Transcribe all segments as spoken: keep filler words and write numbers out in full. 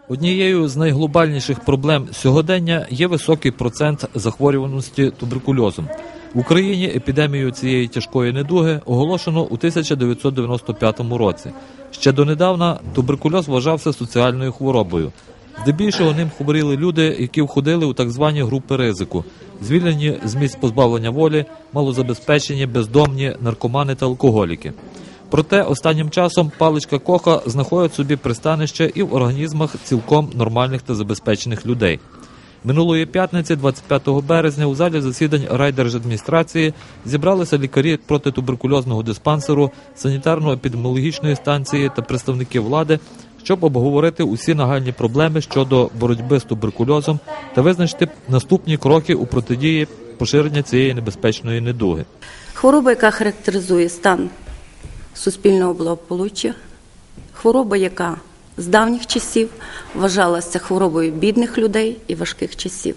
Однією з найглобальніших проблем сьогодення є високий процент захворюваності туберкульозом. В Україні епідемію цієї тяжкої недуги оголошено у тисяча дев'ятсот дев'яносто п'ятому році. Ще донедавна туберкульоз вважався соціальною хворобою. Здебільшого ним хворіли люди, які входили у так звані групи ризику, звільнені з місць позбавлення волі, малозабезпечені, бездомні, наркомани та алкоголіки. Проте останнім часом паличка Коха знаходить собі пристанище і в організмах цілком нормальних та забезпечених людей. Минулої п'ятниці, двадцять п'ятого березня, у залі засідань райдержадміністрації зібралися лікарі протитуберкульозного диспансеру, санітарно-епідеміологічної станції та представники влади, щоб обговорити усі нагальні проблеми щодо боротьби з туберкульозом та визначити наступні кроки у протидії поширення цієї небезпечної недуги. Хвороба, яка характеризує стан суспільного благополуччя, хвороба, яка з давніх часів вважалася хворобою бідних людей і важких часів.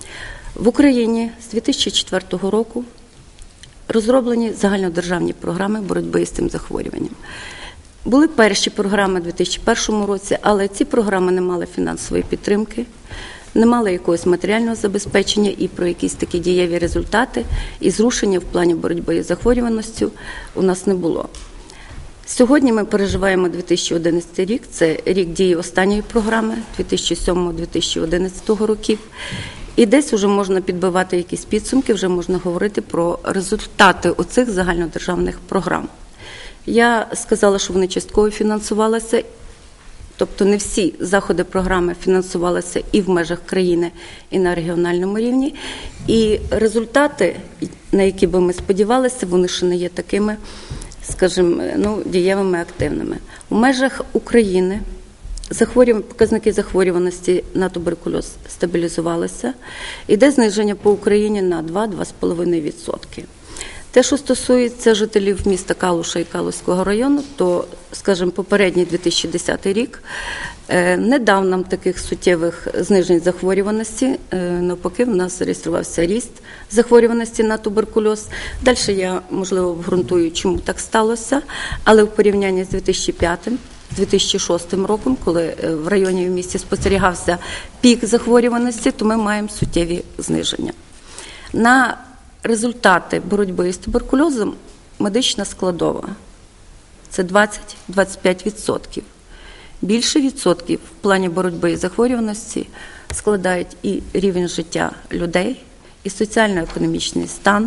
В Україні з дві тисячі четвертого року розроблені загальнодержавні програми боротьби з цим захворюванням. Були перші програми у дві тисячі першому році, але ці програми не мали фінансової підтримки, не мали якогось матеріального забезпечення, і про якісь такі дієві результати і зрушення в плані боротьби з захворюваністю у нас не було. Сьогодні ми переживаємо дві тисячі одинадцятий рік, це рік дії останньої програми дві тисячі сьомого - дві тисячі одинадцятого років. І десь вже можна підбивати якісь підсумки, вже можна говорити про результати оцих загальнодержавних програм. Я сказала, що вони частково фінансувалися, тобто не всі заходи програми фінансувалися і в межах країни, і на регіональному рівні. І результати, на які би ми сподівалися, вони ще не є такими, скажімо, ну, дієвими, активними. У межах України захворювання, показники захворюваності на туберкульоз стабілізувалися. Іде зниження по Україні на два - два з половиною відсотки. Те, що стосується жителів міста Калуша і Калуського району, то, скажімо, попередній дві тисячі десятий рік не дав нам таких суттєвих знижень захворюваності. Навпаки, в нас зареєструвався ріст захворюваності на туберкульоз. Далі я, можливо, обґрунтую, чому так сталося, але в порівнянні з дві тисячі п'ятим - дві тисячі шостим роком, коли в районі і в місті спостерігався пік захворюваності, то ми маємо суттєві зниження. На результати боротьби з туберкульозом медична складова – це двадцять - двадцять п'ять відсотків. Більше відсотків в плані боротьби з захворюваності складають і рівень життя людей, і соціально-економічний стан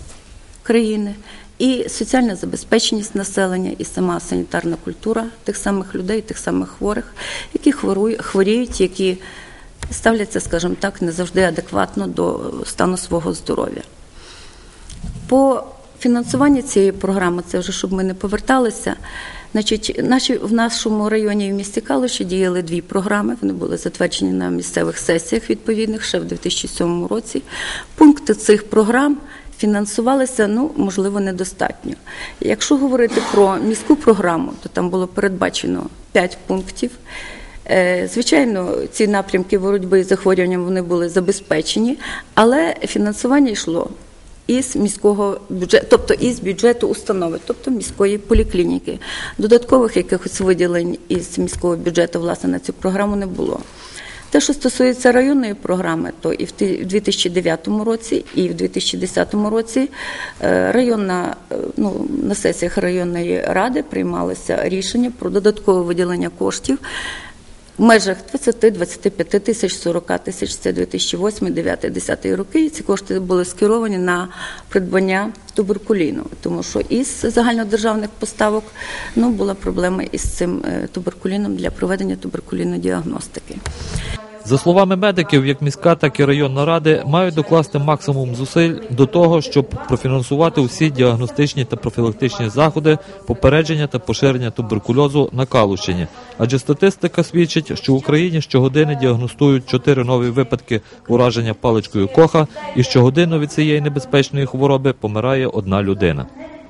країни, і соціальна забезпеченість населення, і сама санітарна культура тих самих людей, тих самих хворих, які хворіють, які ставляться, скажімо так, не завжди адекватно до стану свого здоров'я. По фінансуванню цієї програми, це вже щоб ми не поверталися, значить, наші, в нашому районі і в місті Калуші діяли дві програми, вони були затверджені на місцевих сесіях відповідних ще в дві тисячі сьомому році. Пункти цих програм фінансувалися, ну, можливо, недостатньо. Якщо говорити про міську програму, то там було передбачено п'ять пунктів. Звичайно, ці напрямки боротьби з захворюванням вони були забезпечені, але фінансування йшло із міського бюджету, тобто із бюджету установи, тобто міської поліклініки. Додаткових якихось виділень із міського бюджету, власне, на цю програму не було. Те, що стосується районної програми, то і в дві тисячі дев'ятому році, і в дві тисячі десятому році районна, ну, на сесіях районної ради приймалося рішення про додаткове виділення коштів в межах двадцять - двадцять п'ять тисяч, сорок тисяч, це дві тисячі восьмий, дев'ятий, десятий роки, і ці кошти були скеровані на придбання туберкуліну, тому що із загальнодержавних поставок, ну, була проблема із цим туберкуліном для проведення туберкулінодіагностики. За словами медиків, як міська, так і районна ради мають докласти максимум зусиль до того, щоб профінансувати усі діагностичні та профілактичні заходи попередження та поширення туберкульозу на Калущині. Адже статистика свідчить, що в Україні щогодини діагностують чотири нові випадки ураження паличкою Коха, і щогодину від цієї небезпечної хвороби помирає одна людина.